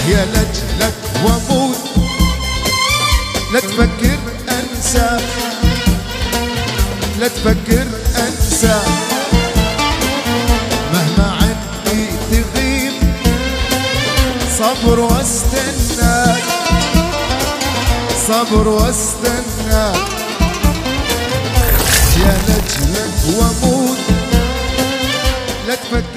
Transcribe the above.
يا لجلك واموت لا تفكر انسى لا تفكر انسى مهما عني تغيب صبر واستناك صبر واستناك يا لجلك واموت لا تفكر